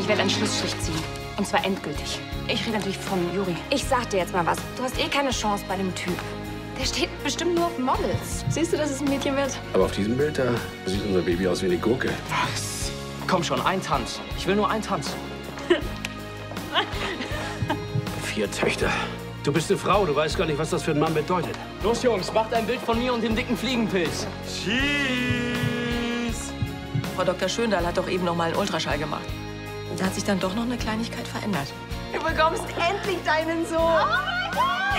Ich werde einen Schlussstrich ziehen. Und zwar endgültig. Ich rede natürlich von Juri. Ich sag dir jetzt mal was. Du hast eh keine Chance bei dem Typ. Der steht bestimmt nur auf Models. Siehst du, dass es ein Mädchen wird? Aber auf diesem Bild, da sieht unser Baby aus wie eine Gurke. Was? Komm schon, ein Tanz. Ich will nur einen Tanz. 4 Töchter. Du bist eine Frau, du weißt gar nicht, was das für ein Mann bedeutet. Los, Jungs, macht ein Bild von mir und dem dicken Fliegenpilz. Cheese! Frau Dr. Schöndahl hat doch eben noch mal einen Ultraschall gemacht. Da hat sich dann doch noch eine Kleinigkeit verändert. Du bekommst endlich deinen Sohn. Oh mein Gott!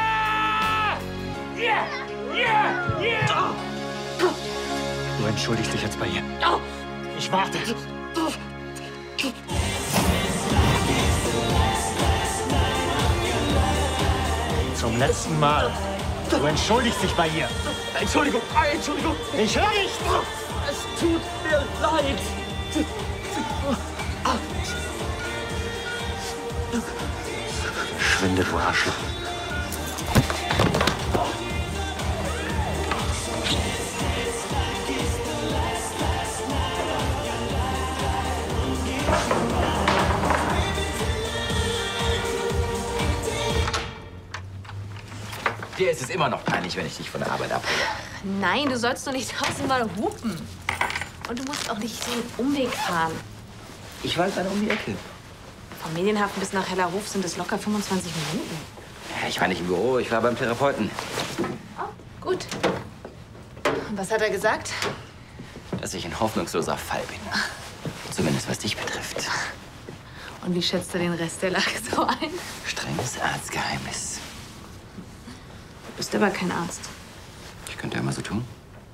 Yeah! Yeah! Yeah! Du entschuldigst dich jetzt bei ihr. Ich warte. Zum letzten Mal. Du entschuldigst dich bei ihr. Entschuldigung, Entschuldigung. Ich höre nicht. Es tut mir leid. Schwinde, du Arschloch. Dir ist es immer noch peinlich, wenn ich dich von der Arbeit abhole. Nein, du sollst doch nicht tausendmal hupen. Und du musst auch nicht so einen Umweg fahren. Ich war gerade um die Ecke. Vom Medienhafen bis nach Hellerhof sind es locker 25 Minuten. Ja, ich war nicht im Büro, ich war beim Therapeuten. Oh, gut. Und was hat er gesagt? Dass ich ein hoffnungsloser Fall bin. Zumindest was dich betrifft. Und wie schätzt du den Rest der Lage so ein? Strenges Arztgeheimnis. Du bist aber kein Arzt. Ich könnte ja mal so tun.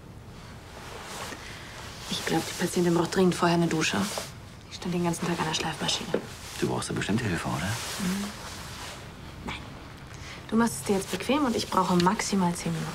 Ich glaube, die Patientin braucht dringend vorher eine Dusche. Ich stand den ganzen Tag an der Schleifmaschine. Du brauchst ja bestimmt Hilfe, oder? Nein. Du machst es dir jetzt bequem und ich brauche maximal 10 Minuten.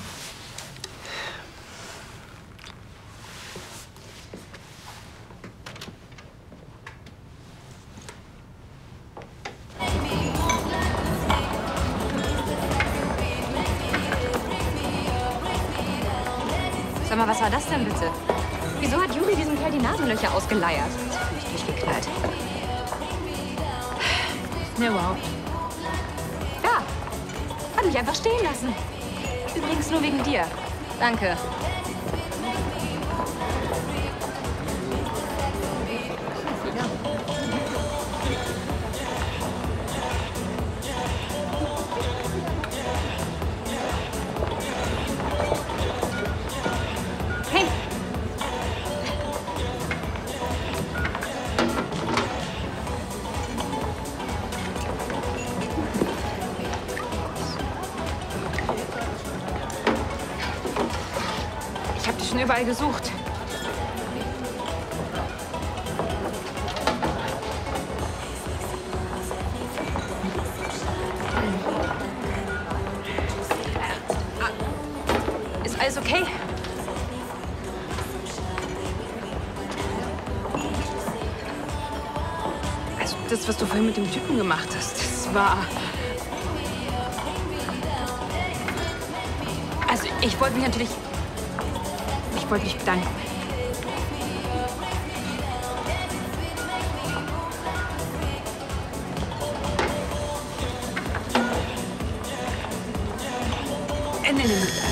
Sag mal, was war das denn bitte? Wieso hat Juri diesem Kerl die Nasenlöcher ausgeleiert? Völlig durchgeknallt. Ne, überhaupt. Ja, hat mich einfach stehen lassen. Übrigens nur wegen dir. Danke. Hey. Ich habe dich schon überall gesucht. Ist alles okay? Also das, was du vorhin mit dem Typen gemacht hast, das war... Also ich wollte mich natürlich... Ich wollte mich bedanken. Nee.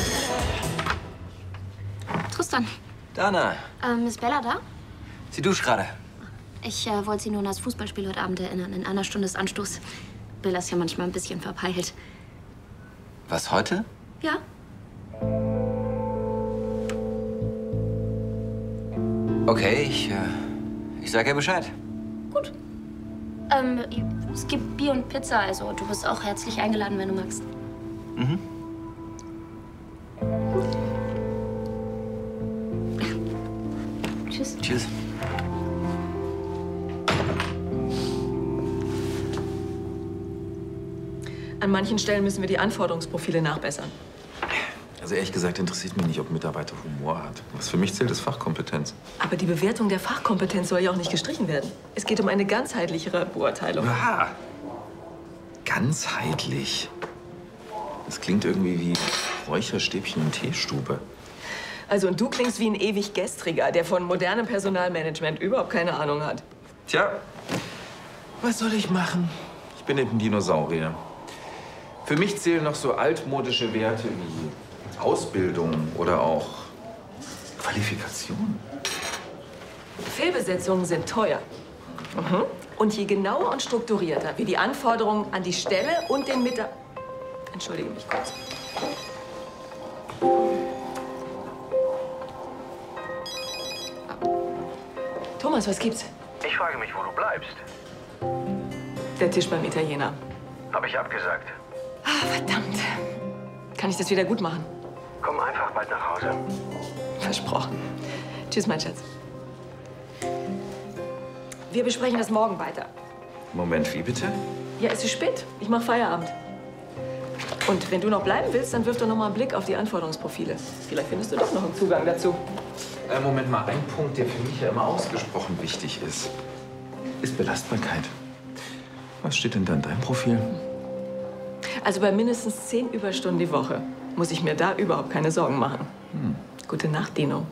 Tristan, Dana, ist Bella da? sie duscht gerade. Ich wollte sie nur an das Fußballspiel heute Abend erinnern. In einer Stunde ist Anstoß. Bella ist ja manchmal ein bisschen verpeilt. Was, heute? Ja? Okay, ich sag ihr Bescheid. Gut. Es gibt Bier und Pizza, also du bist auch herzlich eingeladen, wenn du magst. Mhm. Tschüss. Tschüss. An manchen Stellen müssen wir die Anforderungsprofile nachbessern. Also ehrlich gesagt interessiert mich nicht, ob ein Mitarbeiter Humor hat. Was für mich zählt, ist Fachkompetenz. Aber die Bewertung der Fachkompetenz soll ja auch nicht gestrichen werden. Es geht um eine ganzheitlichere Beurteilung. Ah, ganzheitlich. Das klingt irgendwie wie Räucherstäbchen und Teestube. Also, und du klingst wie ein ewig Gestriger, der von modernem Personalmanagement überhaupt keine Ahnung hat. Tja, Was soll ich machen? Ich bin eben ein Dinosaurier. Für mich zählen noch so altmodische Werte wie Ausbildung oder auch Qualifikation. Fehlbesetzungen sind teuer. Und je genauer und strukturierter wir die Anforderungen an die Stelle und den Mitarbeiter... Entschuldige mich kurz. Thomas, was gibt's? Ich frage mich, wo du bleibst. Der Tisch beim Italiener. Habe ich abgesagt. Ah, verdammt. Kann ich das wieder gut machen? Komm einfach bald nach Hause. Versprochen. Tschüss, mein Schatz. Wir besprechen das morgen weiter. Moment, wie bitte? Ja, es ist spät. Ich mache Feierabend. Und wenn du noch bleiben willst, dann wirf doch noch mal einen Blick auf die Anforderungsprofile. Vielleicht findest du doch noch einen Zugang dazu. Moment mal, ein Punkt, der für mich ja immer ausgesprochen wichtig ist Belastbarkeit. Was steht denn da in deinem Profil? Also bei mindestens 10 Überstunden die Woche muss ich mir da überhaupt keine Sorgen machen. Gute Nacht, Dino.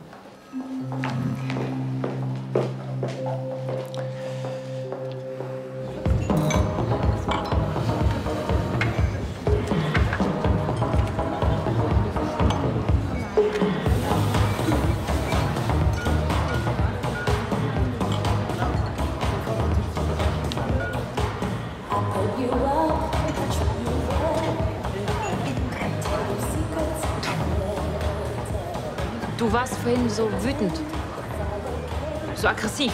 Du warst vorhin so wütend. So aggressiv.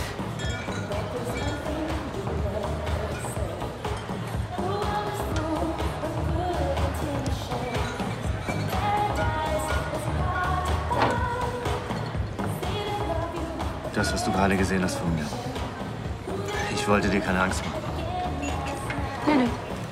Das, was du gerade gesehen hast von mir. Ich wollte dir keine Angst machen. Nein.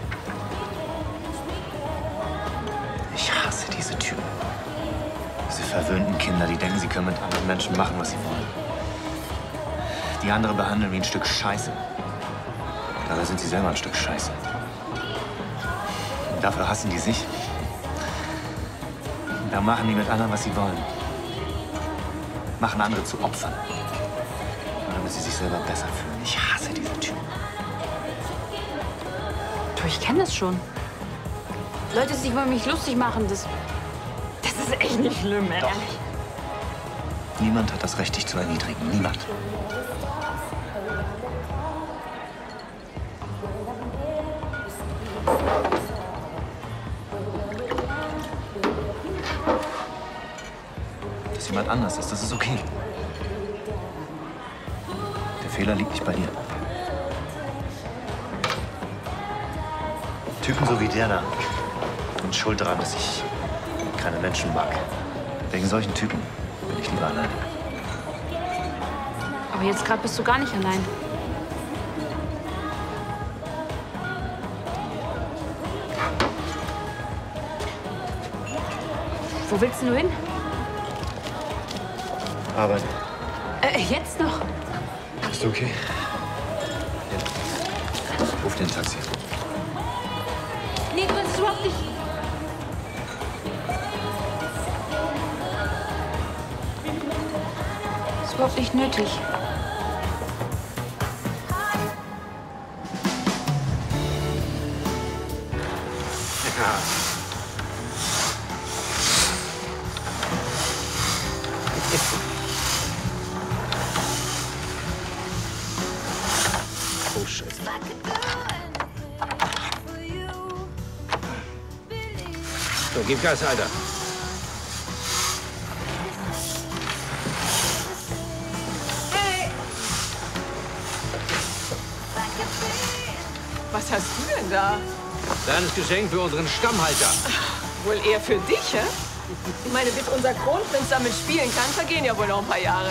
Ich hasse diese Typen. Diese verwöhnten Kinder, die denken, sie können mit anderen Menschen machen, was sie wollen. Die andere behandeln wie ein Stück Scheiße. Dabei sind sie selber ein Stück Scheiße. Und dafür hassen die sich. Und da machen die mit anderen, was sie wollen. Machen andere zu Opfern. Nur damit sie sich selber besser fühlen. Ich hasse diese Typen. Du, ich kenne das schon. Leute, die sich über mich lustig machen, das ist echt nicht schlimm, ehrlich. Niemand hat das Recht, dich zu erniedrigen. Niemand. Dass jemand anders ist, das ist okay. Der Fehler liegt nicht bei dir. Typen so wie der da sind schuld daran, dass ich keine Menschen mag. Wegen solchen Typen bin ich lieber allein. Aber jetzt gerade bist du gar nicht allein. Wo willst du hin? Arbeiten. Jetzt noch? Bist du okay? Ja. Ruf den Taxi. Nee, du kannst es überhaupt nicht. Das ist überhaupt nicht nötig. Oh, Scheiße. So, gib Gas, Alter. Was hast du denn da? Kleines Geschenk für unseren Stammhalter. Wohl eher für dich, hä? Ich meine, bis unser Kronprinz damit spielen kann, vergehen ja wohl noch ein paar Jahre.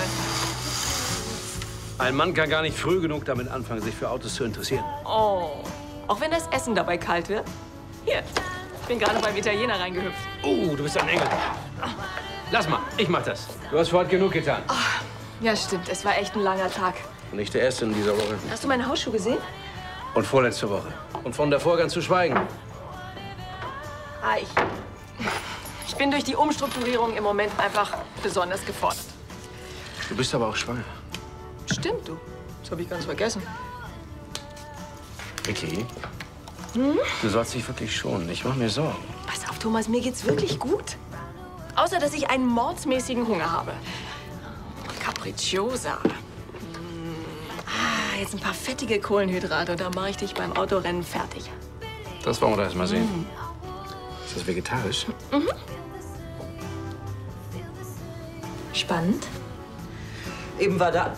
Ein Mann kann gar nicht früh genug damit anfangen, sich für Autos zu interessieren. Oh, auch wenn das Essen dabei kalt wird. Hier, ich bin gerade beim Italiener reingehüpft. Du bist ein Engel. Lass mal, ich mach das. Du hast für heute genug getan. Ja, stimmt, es war echt ein langer Tag. Und nicht der erste in dieser Woche. Hast du meine Hausschuhe gesehen? Und vorletzte Woche. Und von davor ganz zu schweigen. Ah, ich bin durch die Umstrukturierung im Moment einfach besonders gefordert. Du bist aber auch schwanger. Stimmt, du. Das habe ich ganz vergessen. Vicky, du sollst dich wirklich schonen. Ich mache mir Sorgen. Pass auf, Thomas, mir geht's wirklich gut. Außer, dass ich einen mordsmäßigen Hunger habe. Capricciosa. Jetzt ein paar fettige Kohlenhydrate und dann mache ich dich beim Autorennen fertig. Das wollen wir doch erst mal sehen. Ist das vegetarisch? Mhm. Spannend. Eben war da.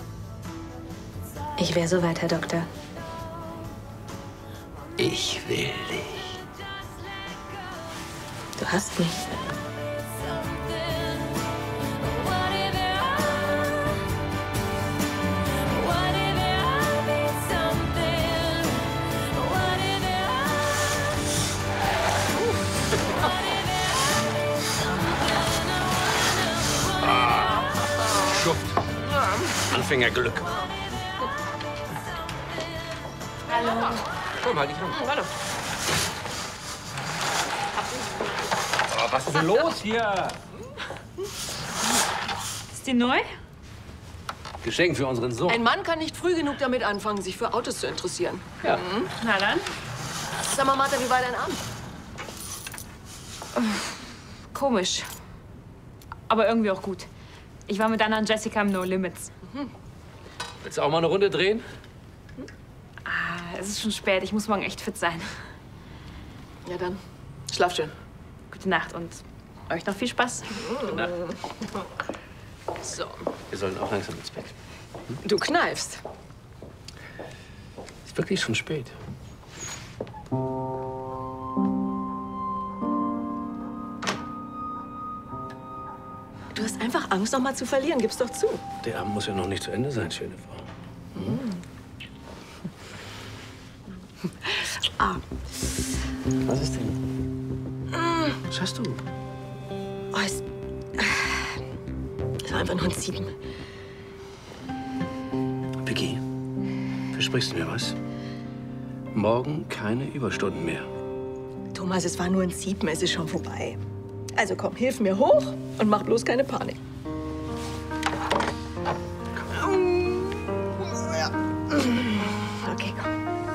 Ich wäre soweit, Herr Doktor. Ich will dich. Du hast mich. Schuft. Anfängerglück. Hallo. Komm, halt dich rum. Hallo. Oh, was ist denn los hier? Ist die neu? Geschenk für unseren Sohn. Ein Mann kann nicht früh genug damit anfangen, sich für Autos zu interessieren. Ja. Na dann. Sag mal, Martha, wie war dein Abend? Komisch. Aber irgendwie auch gut. Ich war mit Anna und Jessica im No Limits. Willst du auch mal eine Runde drehen? Es ist schon spät. Ich muss morgen echt fit sein. Ja dann, schlaf schön. Gute Nacht und euch noch viel Spaß. Gute Nacht. So. Wir sollen auch langsam ins Bett. Du kneifst. Ist wirklich schon spät. Du hast einfach Angst, noch mal zu verlieren. Gib's doch zu. Der Abend muss ja noch nicht zu Ende sein, schöne Frau. Was ist denn? Was hast du? Oh, es war einfach nur ein Ziepen. Vicky, versprichst du mir was? Morgen keine Überstunden mehr. Thomas, es war nur ein Ziepen. Es ist schon vorbei. Also komm, hilf mir hoch und mach bloß keine Panik. Ja. Okay, komm.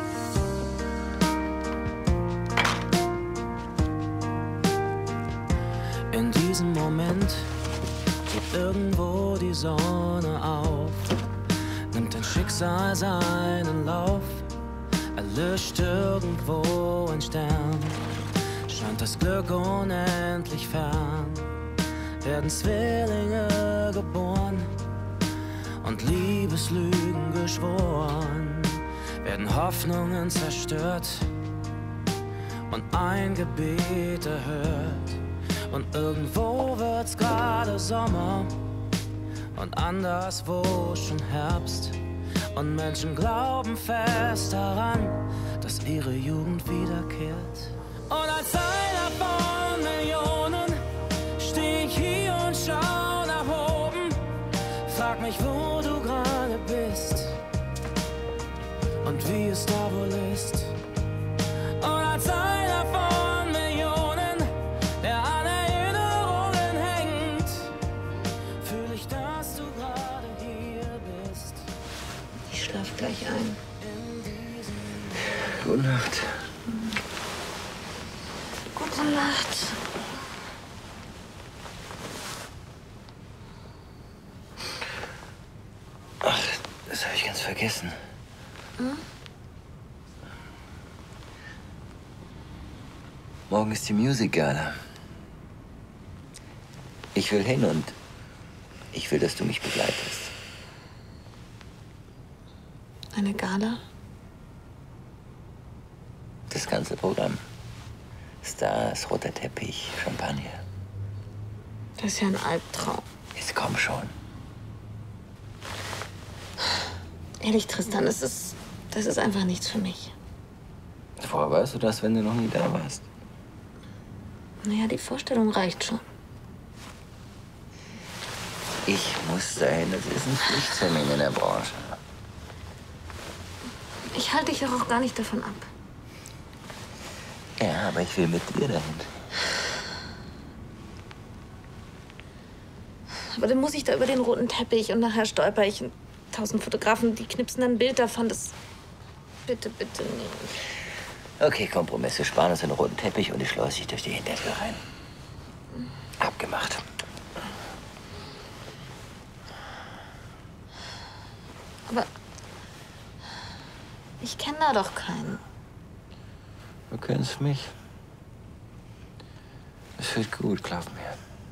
In diesem Moment geht irgendwo die Sonne auf, nimmt dein Schicksal seinen Lauf, erlischt irgendwo ein Stern, scheint das Glück unendlich fern, werden Zwillinge geboren und Liebeslügen geschworen, werden Hoffnungen zerstört und ein Gebet erhört. Und irgendwo wird's gerade Sommer und anderswo schon Herbst. Und Menschen glauben fest daran, dass ihre Jugend wiederkehrt. Und als einer von Millionen steh ich hier und schau nach oben. Frag mich, wo du gerade bist und wie es da wohl ist. Und als einer von Millionen, der an Erinnerungen hängt, fühl ich, dass du gerade hier bist. Ich schlaf gleich ein. Gute Nacht. Gute Nacht. Ach, das habe ich ganz vergessen. Morgen ist die Music Gala. Ich will hin und ich will, dass du mich begleitest. Eine Gala? Das ganze Programm. Stars, roter Teppich, Champagner. Das ist ja ein Albtraum. Jetzt komm schon. Ehrlich, Tristan, das ist einfach nichts für mich. Woher weißt du das, wenn du noch nie da warst? Naja, die Vorstellung reicht schon. Ich muss dahin, das ist ein Pflichttermin in der Branche. Ich halte dich doch auch gar nicht davon ab. Ja, aber ich will mit dir dahin. Aber dann muss ich da über den roten Teppich und nachher stolper ich und 1000 Fotografen, die knipsen dann ein Bild davon. Das Bitte, bitte nicht. Okay, Kompromiss. Wir sparen uns den roten Teppich und ich schleuse dich durch die Hintertür rein. Abgemacht. Aber ich kenne da doch keinen. Du kennst mich. Es wird gut, glaub mir.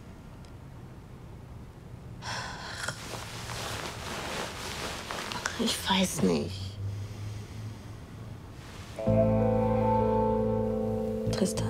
Ich weiß nicht. Tristan.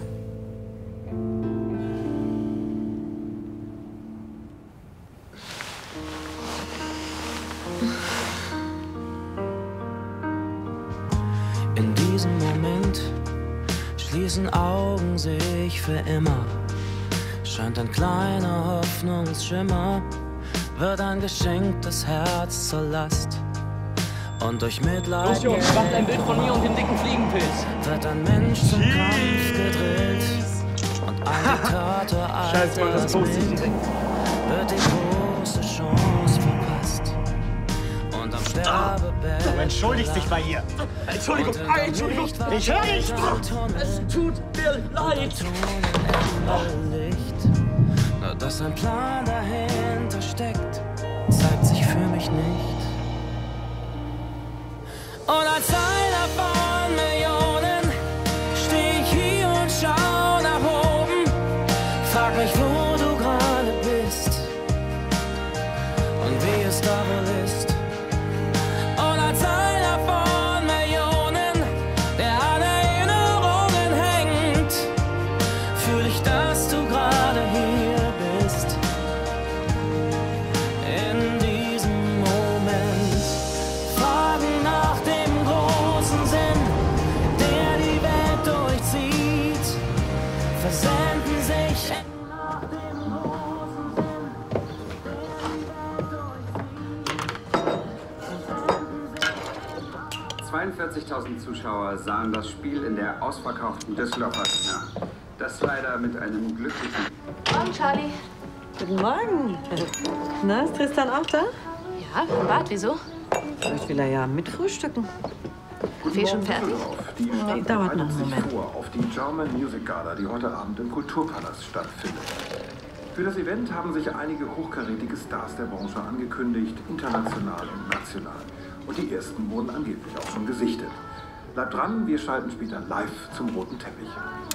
In diesem Moment schließen Augen sich für immer. Scheint ein kleiner Hoffnungsschimmer, wird ein geschenktes Herz zur Last. Und durch Mitleid Los, Jungs, macht ein Bild von mir und dem dicken Fliegenpilz. wird ein Mensch zum Kampf gedrillt. Und ein Diktator als das Bild wird die große Chance verpasst. Und am Sterbebett Du entschuldigst dich bei ihr. Entschuldigung, Entschuldigung. Ich höre nicht. Es tut mir leid. Nur dass ein Plan dahinter steckt, zeigt sich für mich nicht. Und als einer von Millionen steh ich hier und schau nach oben. Frag mich, wo du gerade bist und wie es da wohl ist. Und als einer von Millionen, der an Erinnerungen hängt, fühl ich, dass du gerade hier bist. In diesem Moment Fragen nach dem großen Sinn, der die Welt durchzieht, versenden sich nach dem großen Sinn. 42.000 Zuschauer sahen das Spiel in der ausverkauften Düsseldorfer Arena. Das leider mit einem glücklichen... Morgen, Charlie. Guten Morgen. Na, ist Tristan auch da? Ja, im Bad. Wieso? Vielleicht will er ja mitfrühstücken. Kaffee schon fertig? Die Nee, dauert noch einen Moment. vor auf die German Music Gala, die heute Abend im Kulturpalast stattfindet. Für das Event haben sich einige hochkarätige Stars der Branche angekündigt, international und national. Und die ersten wurden angeblich auch schon gesichtet. Bleibt dran, wir schalten später live zum roten Teppich.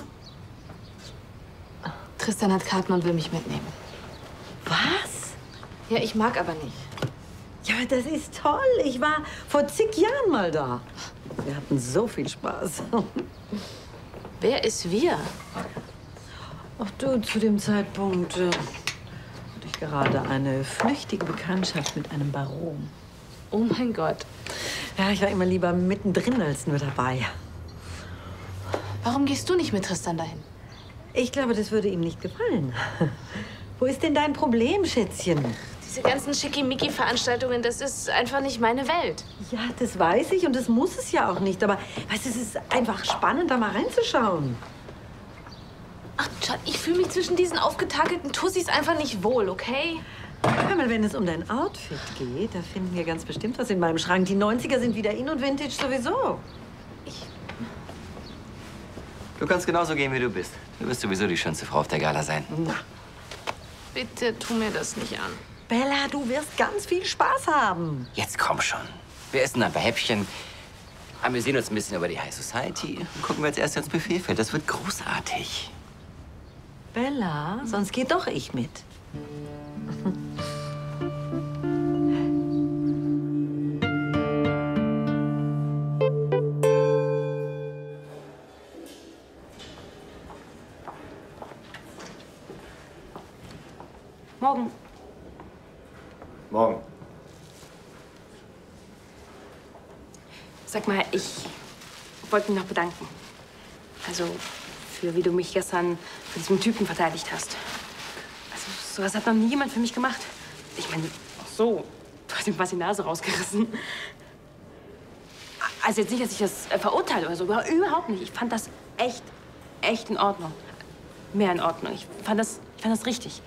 Tristan hat Karten und will mich mitnehmen. Was? Ja, ich mag aber nicht. Ja, das ist toll. Ich war vor zig Jahren mal da. Wir hatten so viel Spaß. Wer ist wir? Ach du, zu dem Zeitpunkt hatte ich gerade eine flüchtige Bekanntschaft mit einem Baron. Oh mein Gott. Ja, ich war immer lieber mittendrin als nur dabei. Warum gehst du nicht mit Tristan dahin? Ich glaube, das würde ihm nicht gefallen. Wo ist denn dein Problem, Schätzchen? Diese ganzen Schickimicki-Veranstaltungen, das ist einfach nicht meine Welt. Ja, das weiß ich und das muss es ja auch nicht. Aber weißt du, es ist einfach spannend, da mal reinzuschauen. Ach, Schatz, ich fühle mich zwischen diesen aufgetakelten Tussis einfach nicht wohl, okay? Hör mal, wenn es um dein Outfit geht, da finden wir ganz bestimmt was in meinem Schrank. Die 90er sind wieder in und Vintage sowieso. Du kannst genauso gehen, wie du bist. Du wirst sowieso die schönste Frau auf der Gala sein. Na. Bitte tu mir das nicht an. Bella, du wirst ganz viel Spaß haben. Jetzt komm schon. Wir essen ein paar Häppchen, amüsieren uns ein bisschen über die High Society und gucken, wer als erstes ins Buffet fällt. Das wird großartig. Bella, sonst geh doch ich mit. Morgen. Morgen. Sag mal, ich wollte mich noch bedanken. Also, für wie du mich gestern von diesem Typen verteidigt hast. Also, sowas hat noch nie jemand für mich gemacht. Ich meine, ach so, du hast ihm fast die Nase rausgerissen. Also jetzt nicht, dass ich das verurteile oder so, überhaupt nicht. Ich fand das echt in Ordnung. Mehr in Ordnung. Ich fand das richtig.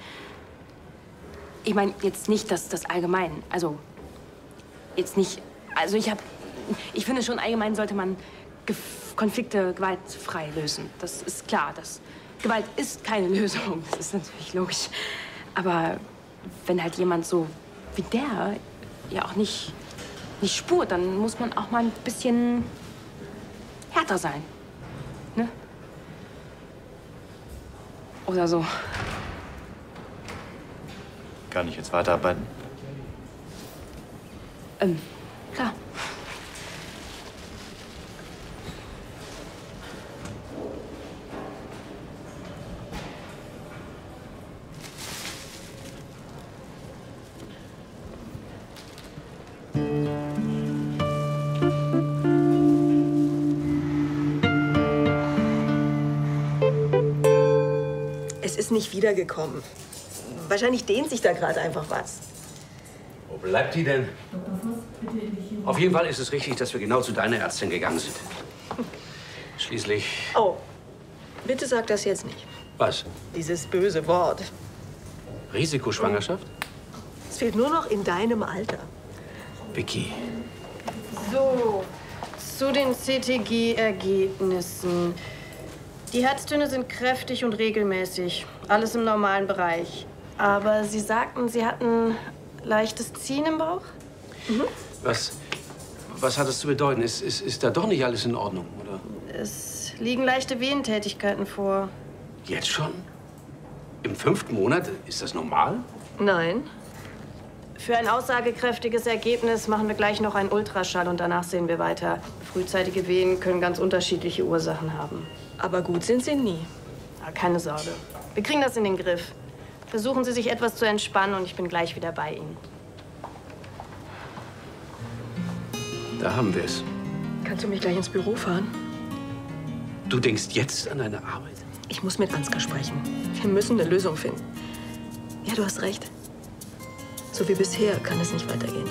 Ich meine jetzt nicht das allgemein. Also, jetzt nicht, also ich habe ich finde schon allgemein sollte man Konflikte gewaltfrei lösen. Das ist klar. Gewalt ist keine Lösung. Das ist natürlich logisch. Aber wenn halt jemand so wie der ja auch nicht spurt, dann muss man auch mal ein bisschen härter sein. Ne? Oder so. Kann ich jetzt weiterarbeiten? Klar. Es ist nicht wiedergekommen. Wahrscheinlich dehnt sich da gerade einfach was. Wo bleibt die denn? Auf jeden Fall ist es richtig, dass wir genau zu deiner Ärztin gegangen sind. Schließlich... Oh, bitte sag das jetzt nicht. Was? Dieses böse Wort. Risikoschwangerschaft? Es fehlt nur noch in deinem Alter. Vicky. So, zu den CTG-Ergebnissen. Die Herztöne sind kräftig und regelmäßig. Alles im normalen Bereich. Aber Sie sagten, Sie hatten leichtes Ziehen im Bauch? Mhm. Was hat das zu bedeuten? Ist da doch nicht alles in Ordnung, oder? Es liegen leichte Venentätigkeiten vor. Jetzt schon? Im 5. Monat? Ist das normal? Nein. Für ein aussagekräftiges Ergebnis machen wir gleich noch einen Ultraschall und danach sehen wir weiter. Frühzeitige Wehen können ganz unterschiedliche Ursachen haben. Aber gut sind sie nie. Ja, keine Sorge. Wir kriegen das in den Griff. Versuchen Sie, sich etwas zu entspannen und ich bin gleich wieder bei Ihnen. Da haben wir es. Kannst du mich gleich ins Büro fahren? Du denkst jetzt an deine Arbeit? Ich muss mit Ansgar sprechen. Wir müssen eine Lösung finden. Ja, du hast recht. So wie bisher kann es nicht weitergehen.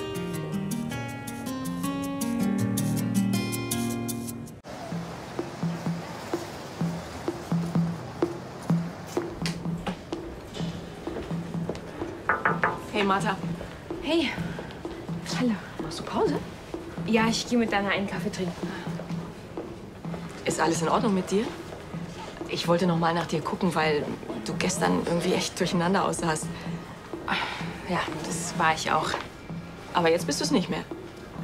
Hey, Martha. Hey. Hallo. Machst du Pause? Ja, ich gehe mit Dana einen Kaffee trinken. Ist alles in Ordnung mit dir? Ich wollte noch mal nach dir gucken, weil du gestern irgendwie echt durcheinander aussahst. Ja, das war ich auch. Aber jetzt bist du es nicht mehr.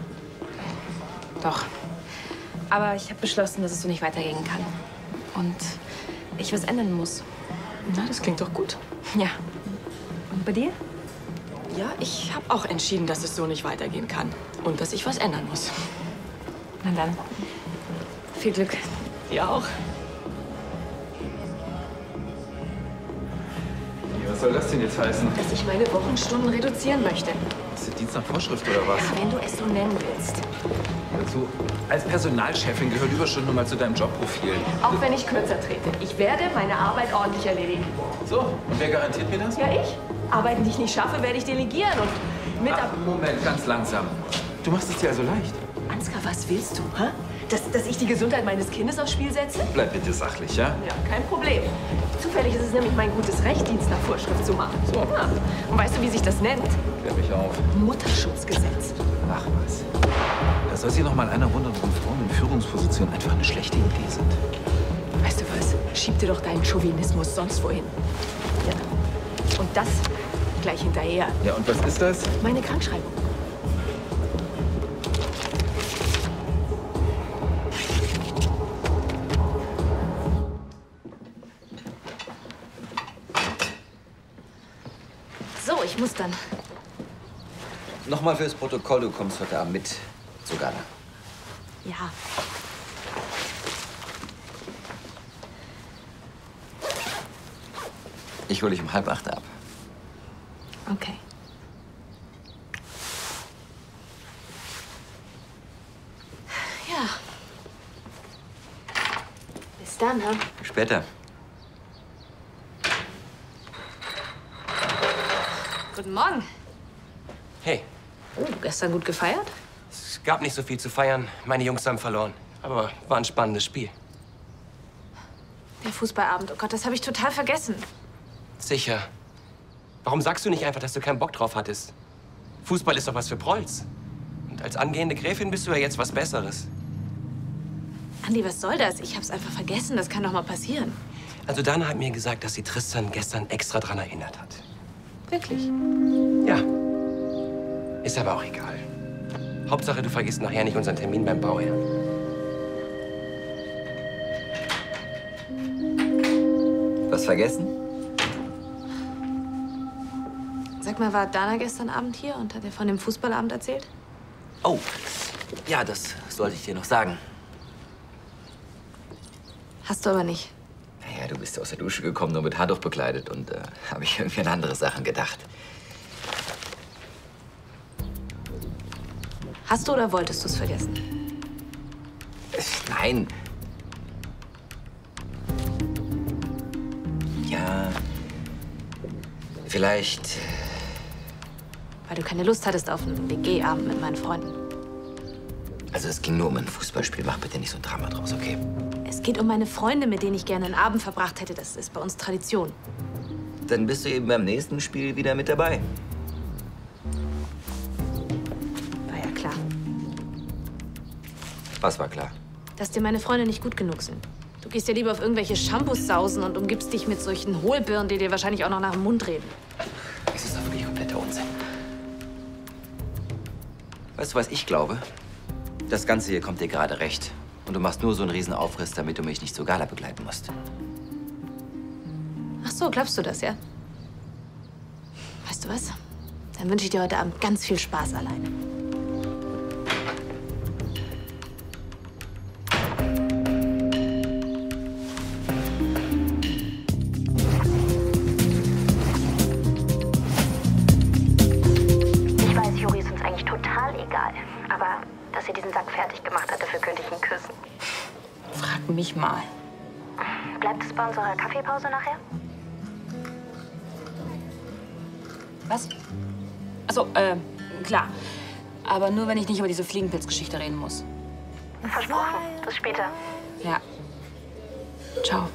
Doch. Aber ich habe beschlossen, dass es so nicht weitergehen kann. Und ich was ändern muss. Na, das klingt doch gut. Ja. Und bei dir? Ja, ich habe auch entschieden, dass es so nicht weitergehen kann. Und dass ich was ändern muss. Na dann. Viel Glück. Dir auch. Was soll das denn jetzt heißen? Dass ich meine Wochenstunden reduzieren möchte. Ist das Dienst nach Vorschrift oder was? Ja, wenn du es so nennen willst. Dazu, als Personalchefin gehört Überstunden nun mal zu deinem Jobprofil. Auch wenn ich kürzer trete. Ich werde meine Arbeit ordentlich erledigen. So, und wer garantiert mir das? Ja, ich. Arbeiten, die ich nicht schaffe, werde ich delegieren und Moment, ganz langsam. Du machst es dir also leicht. Ansgar, was willst du, hä? Dass ich die Gesundheit meines Kindes aufs Spiel setze? Bleib bitte sachlich, ja? Ja, kein Problem. Zufällig ist es nämlich mein gutes Recht, Dienst nach Vorschrift zu machen. So. Ja. Und weißt du, wie sich das nennt? Klär mich auf. Mutterschutzgesetz. Ach was. Da soll sich noch mal einer wundern, warum Frauen in Führungspositionen einfach eine schlechte Idee sind. Weißt du was? Schieb dir doch deinen Chauvinismus sonst wohin. Ja. Und das gleich hinterher. Ja, und was ist das? Meine Krankschreibung. So, ich muss dann. Nochmal fürs Protokoll, du kommst heute Abend mit zu Gala. Ja. Ich hole dich um 7:30 ab. Okay. Ja. Bis dann, ne? Später. Guten Morgen. Hey, Oh, gestern gut gefeiert? es gab nicht so viel zu feiern. Meine Jungs haben verloren. Aber war ein spannendes Spiel. Der Fußballabend. Oh Gott, das habe ich total vergessen. Sicher. Warum sagst du nicht einfach, dass du keinen Bock drauf hattest? Fußball ist doch was für Prolls. Und als angehende Gräfin bist du ja jetzt was Besseres. Andi, was soll das? Ich hab's einfach vergessen. Das kann doch mal passieren. Also Dana hat mir gesagt, dass sie Tristan gestern extra dran erinnert hat. Wirklich? Ja. Ist aber auch egal. Hauptsache, du vergisst nachher nicht unseren Termin beim Bauherrn. Was vergessen? Sag mal, war Dana gestern Abend hier und hat dir von dem Fußballabend erzählt? Oh, ja, das sollte ich dir noch sagen. Hast du aber nicht. Naja, du bist aus der Dusche gekommen, nur mit Handtuch bekleidet und habe ich irgendwie an andere Sachen gedacht. Hast du oder wolltest du es vergessen? Nein. Ja, vielleicht. Weil du keine Lust hattest auf einen WG-Abend mit meinen Freunden. Also es ging nur um ein Fußballspiel. Mach bitte nicht so ein Drama draus, okay? Es geht um meine Freunde, mit denen ich gerne einen Abend verbracht hätte. Das ist bei uns Tradition. Dann bist du eben beim nächsten Spiel wieder mit dabei. War ja klar. Was war klar? Dass dir meine Freunde nicht gut genug sind. Du gehst ja lieber auf irgendwelche Shampoos sausen und umgibst dich mit solchen Hohlbirnen, die dir wahrscheinlich auch noch nach dem Mund reden. Das ist doch wirklich kompletter Unsinn. Weißt du, was ich glaube? Das Ganze hier kommt dir gerade recht. Und du machst nur so einen Riesenaufriss, damit du mich nicht zur Gala begleiten musst. Ach so, glaubst du das, ja? Weißt du was? Dann wünsche ich dir heute Abend ganz viel Spaß alleine. Ich weiß, Juri ist uns eigentlich total egal. Aber dass er diesen Sack fertig gemacht hat, dafür könnte ich ihn küssen. Frag mich mal. Bleibt es bei unserer Kaffeepause nachher? Was? Achso, klar. Aber nur, wenn ich nicht über diese Fliegenpilzgeschichte reden muss. Versprochen. Bis später. Ja. Ciao.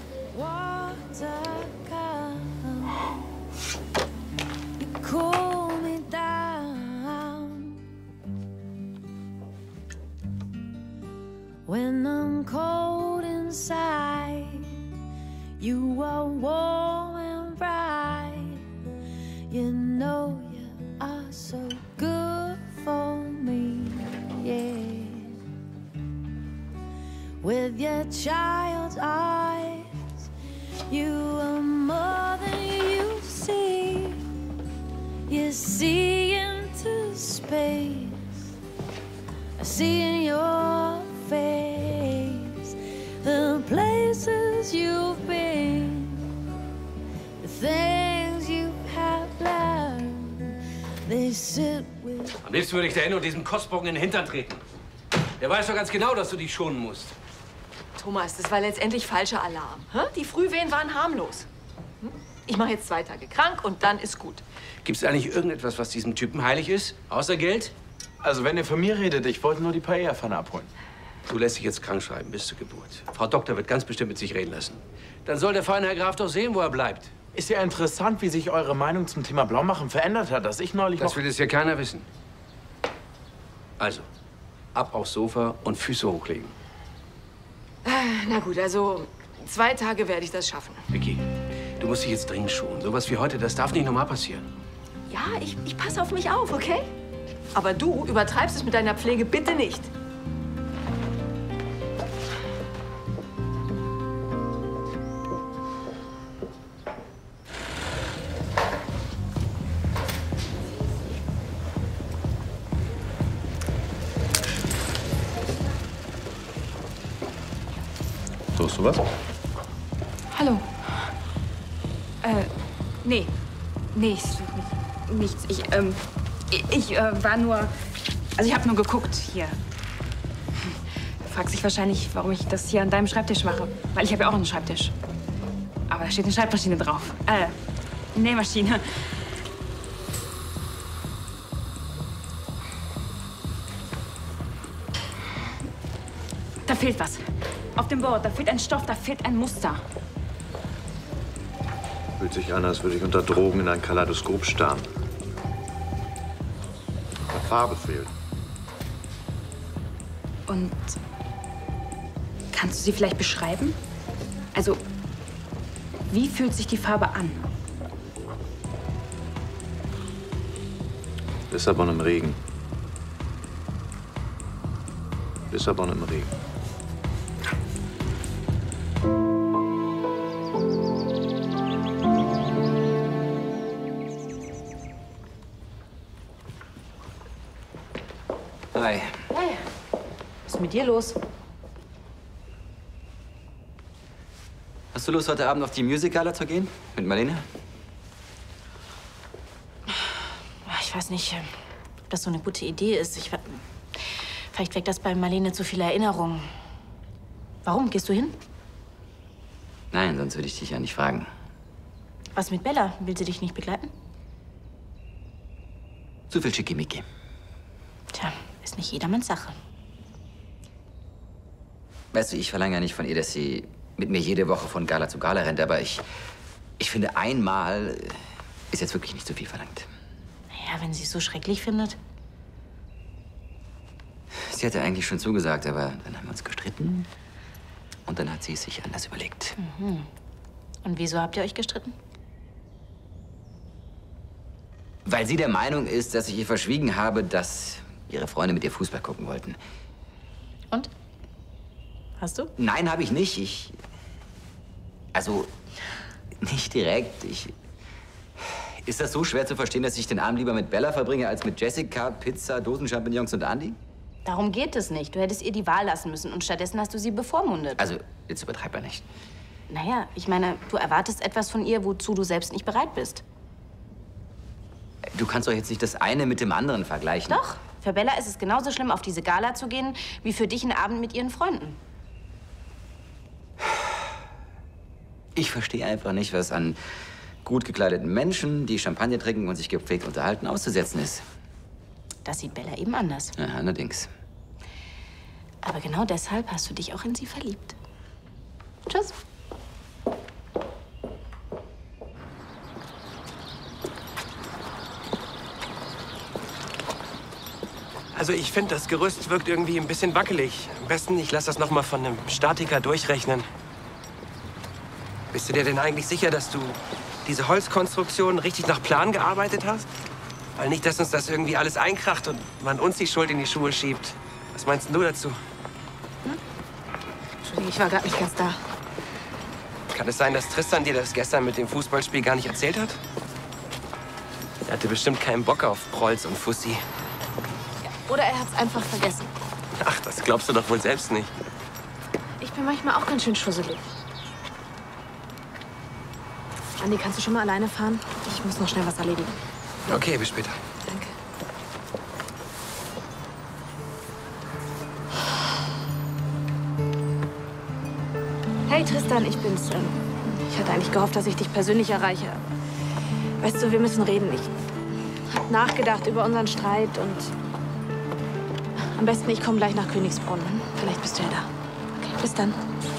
Cool me down when I'm cold inside. You are warm and bright. You know you are so good for me, yeah. With your child's eyes, you are more than you see. You see into space. I see in your face the places you've been, the things you have learned. They sit with. Am liebsten würde ich der Enno diesem Kostbogen in den Hintern treten. Der weiß doch ganz genau, dass du dich schonen musst. Thomas, das war letztendlich falscher Alarm. Die Frühwehen waren harmlos. Ich mache jetzt 2 Tage krank und dann ist gut. Gibt es eigentlich irgendetwas, was diesem Typen heilig ist? Außer Geld? Also, wenn ihr von mir redet, ich wollte nur die Paella-Pfanne abholen. Du lässt dich jetzt krank schreiben bis zur Geburt. Frau Doktor wird ganz bestimmt mit sich reden lassen. Dann soll der feine Herr Graf doch sehen, wo er bleibt. Ist ja interessant, wie sich eure Meinung zum Thema Blaumachen verändert hat, dass ich neulich Das will jetzt ja keiner wissen. Also, ab aufs Sofa und Füße hochlegen. Na gut, also 2 Tage werde ich das schaffen. Vicky, du musst dich jetzt dringend schonen. Sowas wie heute, das darf nicht nochmal passieren. Ja, ich passe auf mich auf, okay? Aber du übertreibst es mit deiner Pflege bitte nicht. Suchst du was? Hallo. Nee. Nee, nichts. Ich war nur... Also ich habe nur geguckt hier. Du fragst dich wahrscheinlich, warum ich das hier an deinem Schreibtisch mache. Weil ich habe ja auch einen Schreibtisch. Aber da steht eine Schreibmaschine drauf. Nähmaschine. Da fehlt was. Auf dem Board, da fehlt ein Stoff, da fehlt ein Muster. Fühlt sich an, als würde ich unter Drogen in ein Kaleidoskop starren. Die Farbe fehlt. Und kannst du sie vielleicht beschreiben? Also, wie fühlt sich die Farbe an? Lissabon im Regen. Lissabon im Regen. Hi. Hey, was ist mit dir los? Hast du Lust, heute Abend auf die Music-Gala zu gehen? Mit Marlene? Ich weiß nicht, ob das so eine gute Idee ist. Vielleicht weckt das bei Marlene zu viele Erinnerungen. Warum? Gehst du hin? Nein, sonst würde ich dich ja nicht fragen. Was mit Bella? Will sie dich nicht begleiten? Zu viel Schickimicki. Tja, ist nicht jedermanns Sache. Weißt du, ich verlange ja nicht von ihr, dass sie mit mir jede Woche von Gala zu Gala rennt, aber ich finde, einmal ist jetzt wirklich nicht zu viel verlangt. Ja, wenn sie es so schrecklich findet. Sie hatte eigentlich schon zugesagt, aber dann haben wir uns gestritten. Und dann hat sie es sich anders überlegt. Mhm. Und wieso habt ihr euch gestritten? Weil sie der Meinung ist, dass ich ihr verschwiegen habe, dass ihre Freunde mit ihr Fußball gucken wollten. Und? Hast du? Nein, habe ich nicht. Also, nicht direkt. Ist das so schwer zu verstehen, dass ich den Abend lieber mit Bella verbringe, als mit Jessica, Pizza, Dosenchampignons und Andy? Darum geht es nicht. Du hättest ihr die Wahl lassen müssen und stattdessen hast du sie bevormundet. Also, jetzt übertreib mal nicht. Naja, ich meine, du erwartest etwas von ihr, wozu du selbst nicht bereit bist. Du kannst doch jetzt nicht das eine mit dem anderen vergleichen. Doch. Für Bella ist es genauso schlimm, auf diese Gala zu gehen, wie für dich einen Abend mit ihren Freunden. Ich verstehe einfach nicht, was an gut gekleideten Menschen, die Champagner trinken und sich gepflegt unterhalten, auszusetzen ist. Das sieht Bella eben anders. Ja, allerdings. Aber genau deshalb hast du dich auch in sie verliebt. Tschüss. Also ich finde, das Gerüst wirkt irgendwie ein bisschen wackelig. Am besten, ich lasse das noch mal von einem Statiker durchrechnen. Bist du dir denn eigentlich sicher, dass du diese Holzkonstruktion richtig nach Plan gearbeitet hast? Weil nicht, dass uns das irgendwie alles einkracht und man uns die Schuld in die Schuhe schiebt. Was meinst du dazu? Entschuldigung, ich war gerade nicht ganz da. Kann es sein, dass Tristan dir das gestern mit dem Fußballspiel gar nicht erzählt hat? Er hatte bestimmt keinen Bock auf Prolls und Fussi. Oder er hat's einfach vergessen. Ach, das glaubst du doch wohl selbst nicht. Ich bin manchmal auch ganz schön schusselig. Andi, kannst du schon mal alleine fahren? Ich muss noch schnell was erledigen. Okay, bis später. Danke. Hey Tristan, ich bin's. Ich hatte eigentlich gehofft, dass ich dich persönlich erreiche. Weißt du, wir müssen reden. Ich hab nachgedacht über unseren Streit und am besten, ich komme gleich nach Königsbrunn. Vielleicht bist du ja da. Okay, bis dann.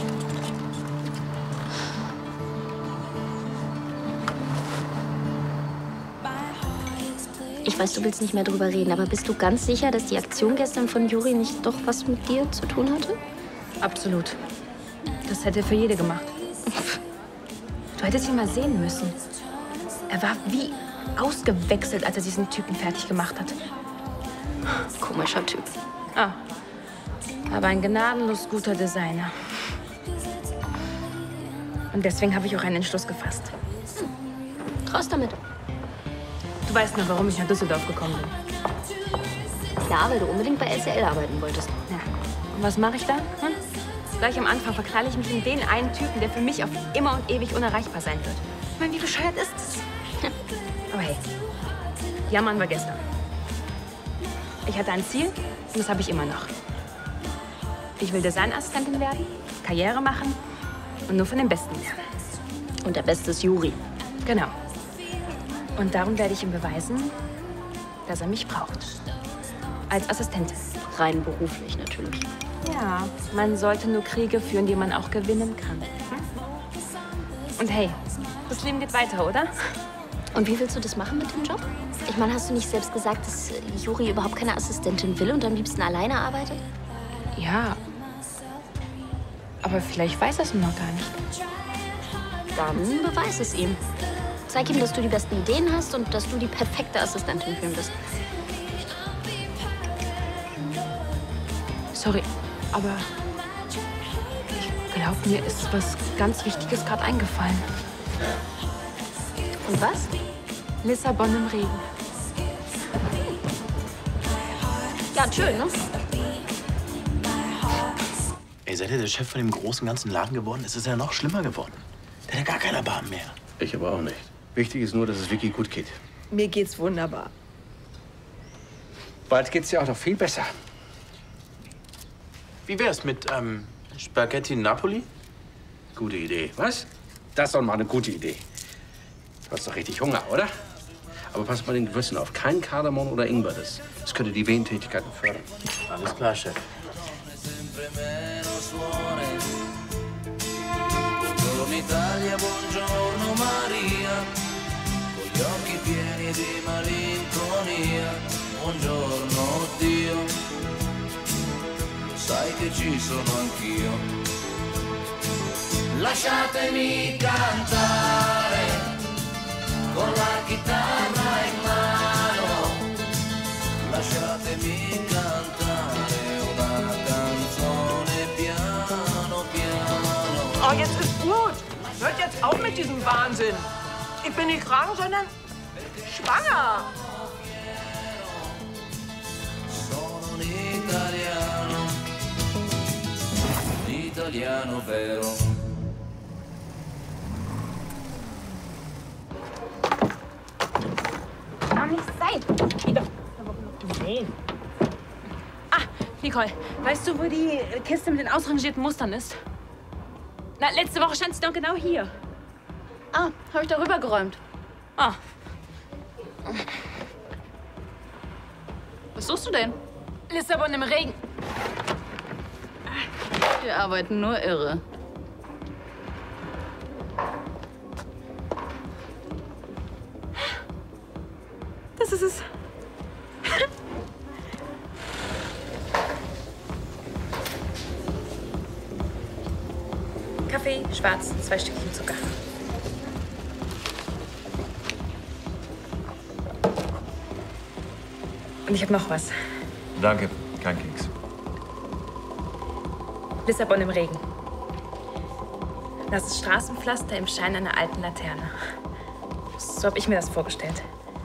Ich weiß, du willst nicht mehr drüber reden, aber bist du ganz sicher, dass die Aktion gestern von Juri nicht doch was mit dir zu tun hatte? Absolut. Das hätte er für jede gemacht. Du hättest ihn mal sehen müssen. Er war wie ausgewechselt, als er diesen Typen fertig gemacht hat. Komischer Typ. Ah, aber ein gnadenlos guter Designer. Und deswegen habe ich auch einen Entschluss gefasst. Raus damit. Du weißt noch, warum ich nach Düsseldorf gekommen bin. Klar, weil du unbedingt bei LCL arbeiten wolltest. Ja. Und was mache ich da? Gleich am Anfang verknalle ich mich in den einen Typen, der für mich auf immer und ewig unerreichbar sein wird. Ich meine, wie bescheuert ist das? Aber hey, jammern wir gestern. Ich hatte ein Ziel und das habe ich immer noch. Ich will Designassistentin werden, Karriere machen und nur von den Besten lernen. Und der Beste ist Juri. Genau. Und darum werde ich ihm beweisen, dass er mich braucht. Als Assistentin. Rein beruflich natürlich. Ja, man sollte nur Kriege führen, die man auch gewinnen kann. Und hey, das Leben geht weiter, oder? Und wie willst du das machen mit dem Job? Ich meine, hast du nicht selbst gesagt, dass Juri überhaupt keine Assistentin will und am liebsten alleine arbeitet? Ja. Aber vielleicht weiß er es noch gar nicht. Dann beweis es ihm. Zeig ihm, dass du die besten Ideen hast und dass du die perfekte Assistentin für ihn bist. Sorry, aber ich glaube, mir ist was ganz Wichtiges gerade eingefallen. Und was? Lissabon im Regen. Ja, schön, ne? Ey, seid ihr der Chef von dem großen ganzen Laden geworden? Es ist ja noch schlimmer geworden. Der hat ja gar keinen Erbarmen mehr. Ich aber auch nicht. Wichtig ist nur, dass es Vicky gut geht. Mir geht's wunderbar. Bald geht's ja auch noch viel besser. Wie wär's mit Spaghetti Napoli? Gute Idee. Was? Das ist doch mal eine gute Idee. Du hast doch richtig Hunger, oder? Aber pass mal den Gewürzen auf. Kein Kardamom oder Ingwer. Das könnte die Wehentätigkeiten fördern. Alles klar, Chef. Buongiorno Italia, buongiorno Maria, con gli occhi pieni di malinconia. Buongiorno Dio, lo sai che ci sono anch'io. Lasciatemi cantare con la chitarra in mano. Lasciatemi cantare una canzone piano piano. Oh, jetzt ist gut. Hört jetzt auf mit diesem Wahnsinn. Ich bin nicht krank, sondern schwanger. Sono un italiano, italiano vero. Kann nicht sein. Ah, Nicole, weißt du, wo die Kiste mit den ausrangierten Mustern ist? Na, letzte Woche stand sie doch genau hier. Ah, habe ich da rübergeräumt. Ah. Was suchst du denn? Lissabon im Regen. Wir arbeiten nur irre. Das ist es. Kaffee, schwarz, 2 Stückchen Zucker. Und ich habe noch was. Danke, kein Keks. Lissabon im Regen. Das ist Straßenpflaster im Schein einer alten Laterne. So habe ich mir das vorgestellt.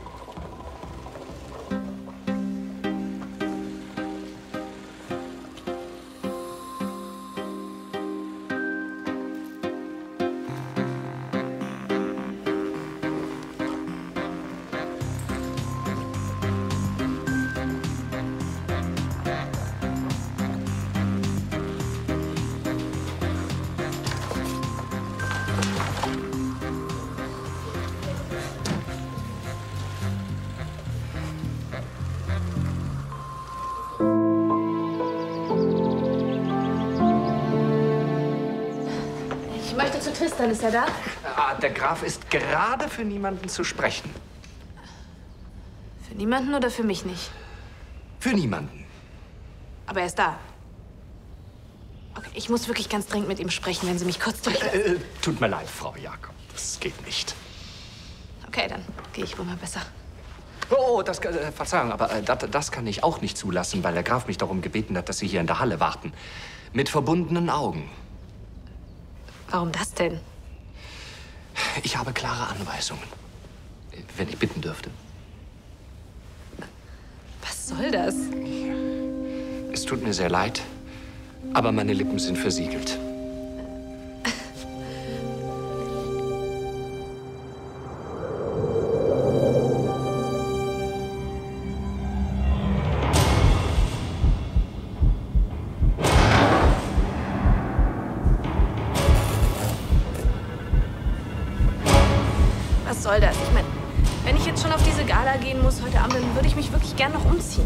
Ich möchte zu Tristan. Ist er da? Ah, der Graf ist gerade für niemanden zu sprechen. Für niemanden oder für mich nicht? Für niemanden. Aber er ist da. Okay, ich muss wirklich ganz dringend mit ihm sprechen, wenn Sie mich kurz durch... Tut mir leid, Frau Jakob. Das geht nicht. Okay, dann gehe ich wohl mal besser. Oh, das, Verzeihung, aber das kann ich auch nicht zulassen, weil der Graf mich darum gebeten hat, dass Sie hier in der Halle warten. Mit verbundenen Augen. Warum das denn? Ich habe klare Anweisungen. Wenn ich bitten dürfte. Was soll das? Es tut mir sehr leid, aber meine Lippen sind versiegelt. Was soll das? Ich meine, wenn ich jetzt schon auf diese Gala gehen muss heute Abend, dann würde ich mich wirklich gern noch umziehen.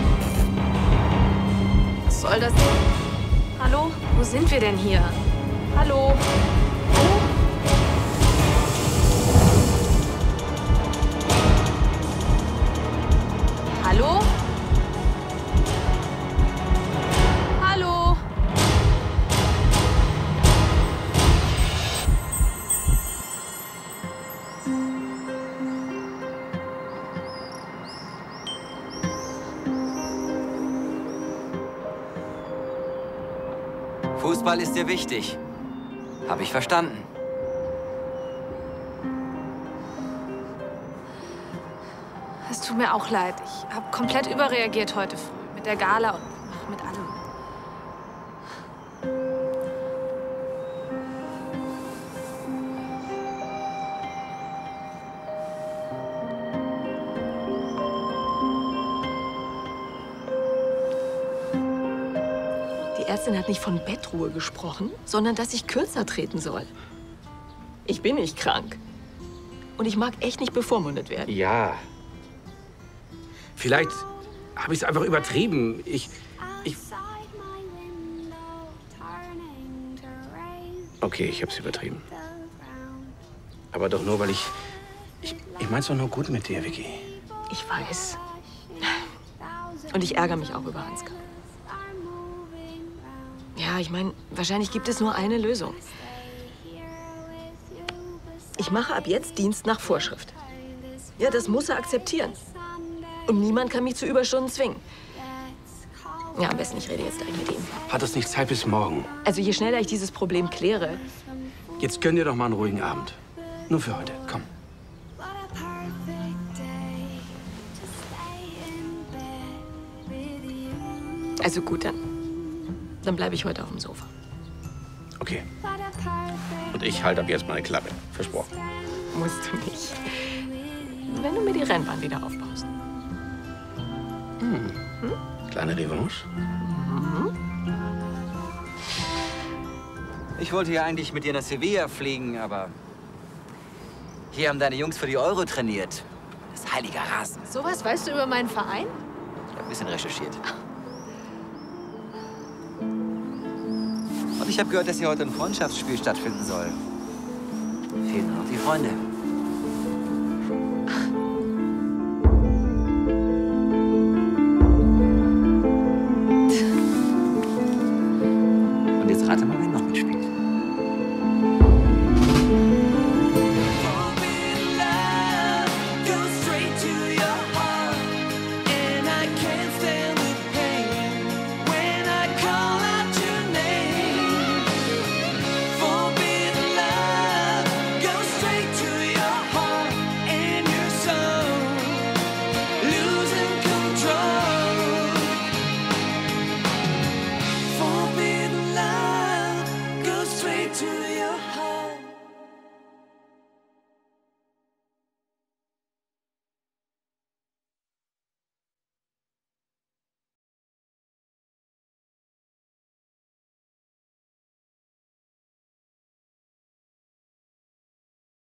Was soll das denn? Hallo? Wo sind wir denn hier? Hallo? Hallo? Hallo? Fußball ist dir wichtig. Habe ich verstanden. Es tut mir auch leid. Ich habe komplett überreagiert heute früh. Mit der Gala und mit allem. Die Ärztin hat nicht von Bettruhe gesprochen, sondern dass ich kürzer treten soll. Ich bin nicht krank. Und ich mag echt nicht bevormundet werden. Ja. Vielleicht habe ich es einfach übertrieben. Okay, ich habe es übertrieben. Aber doch nur, weil ich mein's doch nur gut mit dir, Vicky. Ich weiß. Und ich ärgere mich auch über Ansgar. Ja, ich meine, wahrscheinlich gibt es nur eine Lösung. Ich mache ab jetzt Dienst nach Vorschrift. Ja, das muss er akzeptieren. Und niemand kann mich zu Überstunden zwingen. Ja, am besten, ich rede jetzt gleich mit ihm. Hat es nicht Zeit bis morgen? Also je schneller ich dieses Problem kläre... Jetzt gönn dir doch mal einen ruhigen Abend. Nur für heute, komm. Also gut, dann bleibe ich heute auf dem Sofa. Okay. Und ich halte ab jetzt meine Klappe. Versprochen. Musst du nicht. Wenn du mir die Rennbahn wieder aufbaust. Kleine Revanche? Ich wollte ja eigentlich mit dir nach Sevilla fliegen, aber hier haben deine Jungs für die Euro trainiert. Das heilige Rasen. Sowas weißt du über meinen Verein? Ich habe ein bisschen recherchiert. Und ich habe gehört, dass hier heute ein Freundschaftsspiel stattfinden soll. Fehlen nur noch die Freunde. Und jetzt rate mal, wer noch mitspielt. To your heart.